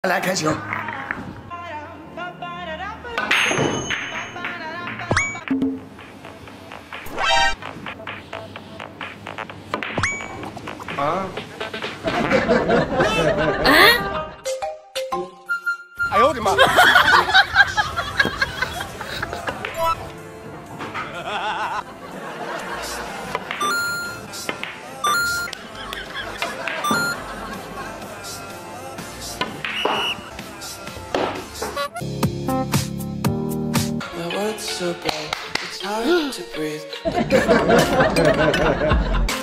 来开球。啊！哎呦我的妈 ！So bad, it's hard to breathe.